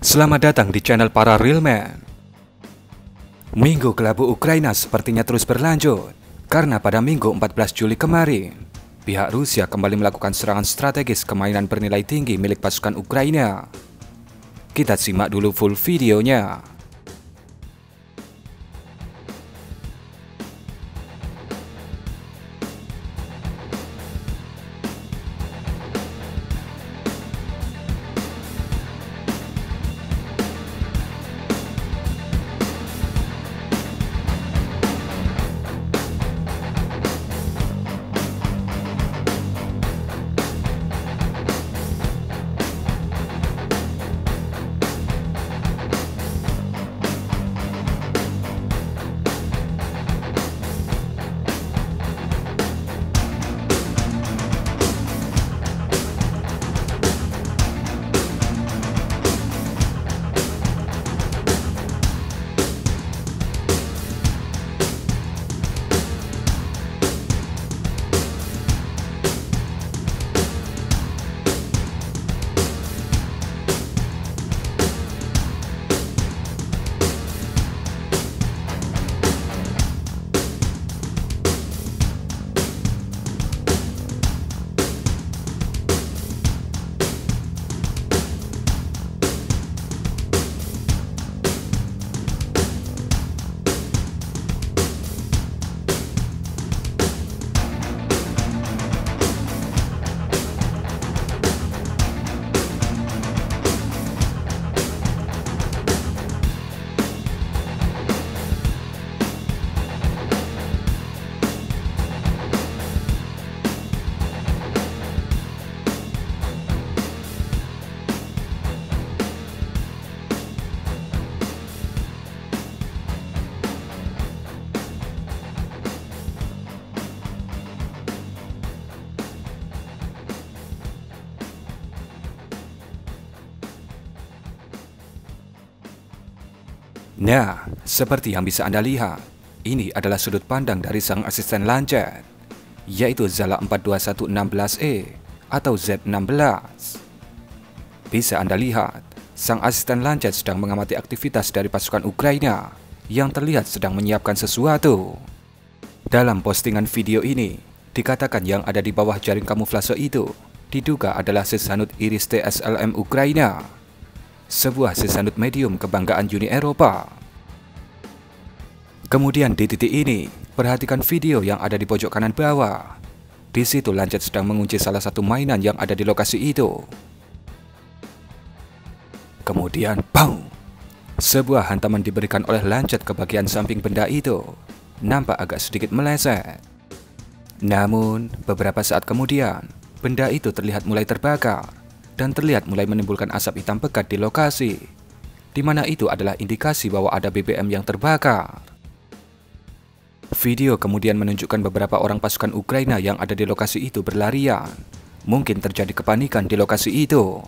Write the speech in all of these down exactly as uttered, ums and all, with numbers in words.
Selamat datang di channel para Real Man. Minggu kelabu Ukraina sepertinya terus berlanjut, karena pada Minggu empat belas Juli kemarin, pihak Rusia kembali melakukan serangan strategis ke mainan bernilai tinggi milik pasukan Ukraina. Kita simak dulu full videonya. Nah, seperti yang bisa Anda lihat, ini adalah sudut pandang dari sang asisten Lancet, yaitu Zala empat dua satu enam belas E atau Z enam belas. Bisa Anda lihat, sang asisten Lancet sedang mengamati aktivitas dari pasukan Ukraina yang terlihat sedang menyiapkan sesuatu. Dalam postingan video ini, dikatakan yang ada di bawah jaring kamuflase itu diduga adalah sesanut Iris T S L M Ukraina, sebuah sesanut medium kebanggaan Uni Eropa. Kemudian di titik ini, perhatikan video yang ada di pojok kanan bawah. Di situ Lancet sedang mengunci salah satu mainan yang ada di lokasi itu. Kemudian, bang! Sebuah hantaman diberikan oleh Lancet ke bagian samping benda itu. Nampak agak sedikit meleset. Namun, beberapa saat kemudian, benda itu terlihat mulai terbakar dan terlihat mulai menimbulkan asap hitam pekat di lokasi, di mana itu adalah indikasi bahwa ada B B M yang terbakar. Video kemudian menunjukkan beberapa orang pasukan Ukraina yang ada di lokasi itu berlarian. Mungkin terjadi kepanikan di lokasi itu.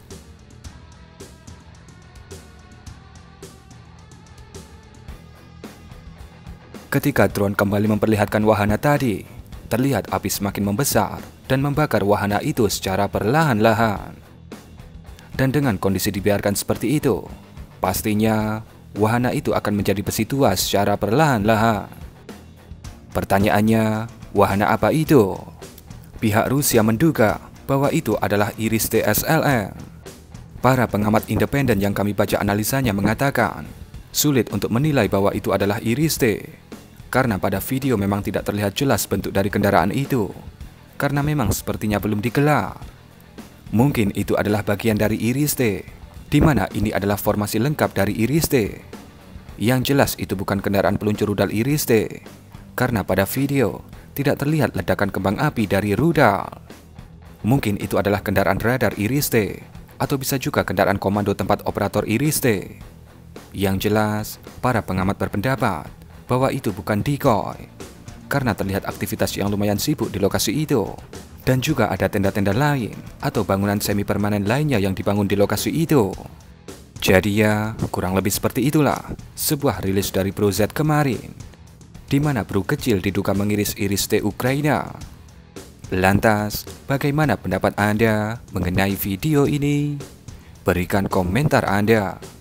Ketika drone kembali memperlihatkan wahana tadi, terlihat api semakin membesar dan membakar wahana itu secara perlahan-lahan. Dan dengan kondisi dibiarkan seperti itu, pastinya wahana itu akan menjadi besi tua secara perlahan-lahan. Pertanyaannya, wahana apa itu? Pihak Rusia menduga bahwa itu adalah Iris T S L M. Para pengamat independen yang kami baca analisanya mengatakan, sulit untuk menilai bahwa itu adalah Iris T, karena pada video memang tidak terlihat jelas bentuk dari kendaraan itu, karena memang sepertinya belum digelar. Mungkin itu adalah bagian dari Iris T, di mana ini adalah formasi lengkap dari Iris T. Yang jelas itu bukan kendaraan peluncur rudal Iris T, karena pada video tidak terlihat ledakan kembang api dari rudal. Mungkin itu adalah kendaraan radar Iris T, atau bisa juga kendaraan komando tempat operator Iris T. Yang jelas, para pengamat berpendapat bahwa itu bukan decoy, karena terlihat aktivitas yang lumayan sibuk di lokasi itu. Dan juga ada tenda-tenda lain atau bangunan semi permanen lainnya yang dibangun di lokasi itu. Jadi ya, kurang lebih seperti itulah sebuah rilis dari Bro Z kemarin, di mana Bro kecil diduga mengiris-iris T Ukraina. Lantas, bagaimana pendapat Anda mengenai video ini? Berikan komentar Anda.